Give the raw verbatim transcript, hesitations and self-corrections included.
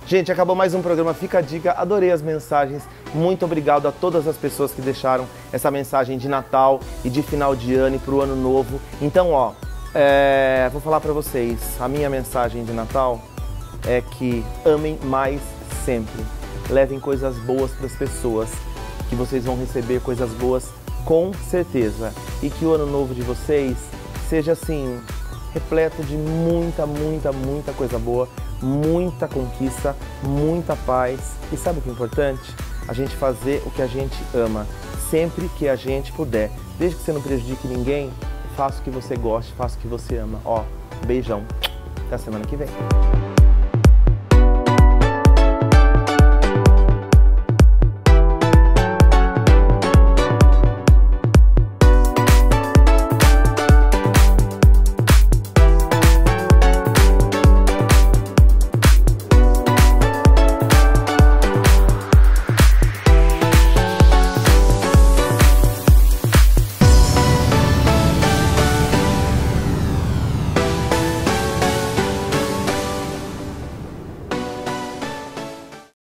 Gente, acabou mais um programa Fica a Dica, adorei as mensagens, muito obrigado a todas as pessoas que deixaram essa mensagem de Natal e de final de ano e pro ano novo. Então, ó, é, vou falar pra vocês, a minha mensagem de Natal é que amem mais sempre, levem coisas boas pras pessoas, que vocês vão receber coisas boas com certeza, e que o ano novo de vocês seja assim, repleto de muita, muita, muita coisa boa, muita conquista, muita paz. E sabe o que é importante? A gente fazer o que a gente ama, sempre que a gente puder. Desde que você não prejudique ninguém, faça o que você goste, faça o que você ama. Ó, beijão. Até a semana que vem.